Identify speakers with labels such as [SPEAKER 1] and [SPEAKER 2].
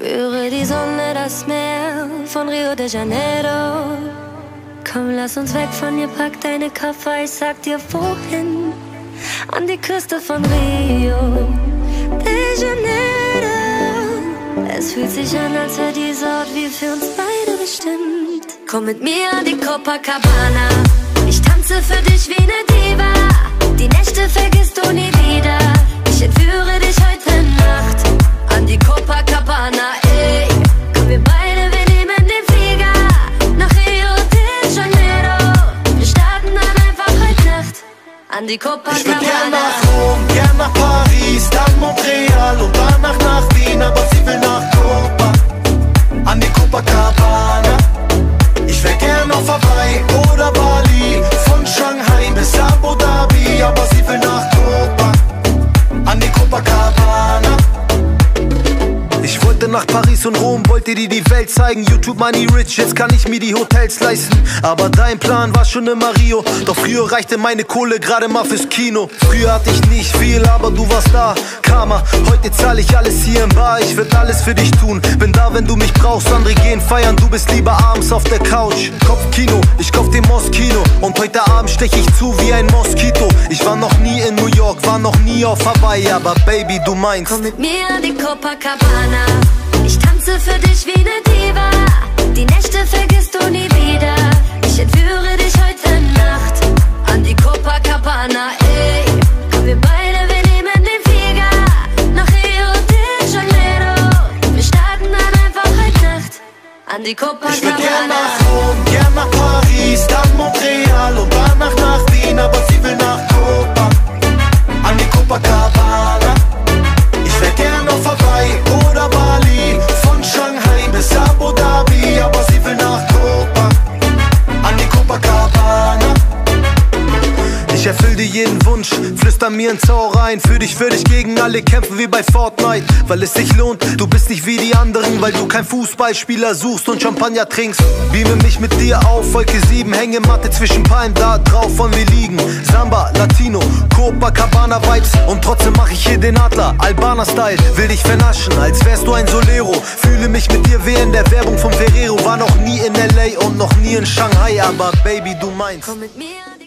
[SPEAKER 1] Spüre die Sonne, das Meer von Rio de Janeiro. Komm, lass uns weg von hier, pack deine Koffer, ich sag dir wohin. An die Küste von Rio de Janeiro. Es fühlt sich an, als wäre dieser Ort wie für uns beide bestimmt. Komm mit mir an die Copacabana. Ich tanze für dich wie ne Diva. Die Nächte vergisst du nie wieder. Ich entführe dich heute Nacht an die Copacabana, ey. Komm, wir beide, wir nehmen den Flieger nach Rio de Janeiro. Wir starten dann einfach heute Nacht an die Copacabana.
[SPEAKER 2] Ich will gern nach Rom, gern nach Paris, dann Montreal und danach nach Wien, aber sie will nach Copa, an die Copacabana. Ich wär gern auf Hawaii oder Bali, von Shanghai bis Abu Dhabi, aber sie will nach Copa, an die Copacabana. Ich wollte nach Paris und Rom, wollte dir die Welt zeigen. YouTube Money Rich, jetzt kann ich mir die Hotels leisten. Aber dein Plan war schon immer Rio. Doch früher reichte meine Kohle gerade mal fürs Kino. Früher hatte ich nicht viel, aber du warst da. Karma, heute zahle ich alles hier im Bar. Ich werd alles für dich tun, bin da, wenn du mich brauchst. Andere gehen feiern, du bist lieber abends auf der Couch. Kopfkino, ich kauf den Moskino. Und heute Abend stech ich zu wie ein Moskito. Ich war noch nie in New York, war noch nie auf Hawaii. Aber Baby, du meinst,
[SPEAKER 1] komm mit mir an die Copacabana. Ich tanze für dich wie ne Diva. Die Nächte vergisst du nie wieder. Ich entführe dich heute Nacht an die Copacabana, ey. Komm, wir beide, wir nehmen den Flieger nach Rio de Janeiro. Wir starten dann einfach heute Nacht an die Copacabana.
[SPEAKER 2] ich will gern nach Rom, gern nach Paris, dann Montreal und danach nach Wien, aber sie will nach Copa, an die Copacabana. Ich wär gern auf Hawaii oder Bali, von Shanghai bis Abu Dhabi, aber sie will nach Copa, an die Copacabana. Ich erfüll dir jeden Wunsch, flüster mir ins Ohr rein. Für dich würde ich gegen alle kämpfen wie bei Fortnite, weil es sich lohnt, du bist nicht wie die anderen. Weil du kein Fußballspieler suchst und Champagner trinkst. Beame mich mit dir auf, Wolke 7, Hängematte zwischen Palmen, da drauf wollen wir liegen. Samba, Latino, Copacabana Vibes. Und trotzdem mach ich hier den Adler, Albaner Style. Will dich vernaschen, als wärst du ein Solero. Fühle mich mit dir wie in der Werbung von Ferrero. War noch nie in LA und noch nie in Shanghai, aber Baby, du meinst,
[SPEAKER 1] komm mit mir an die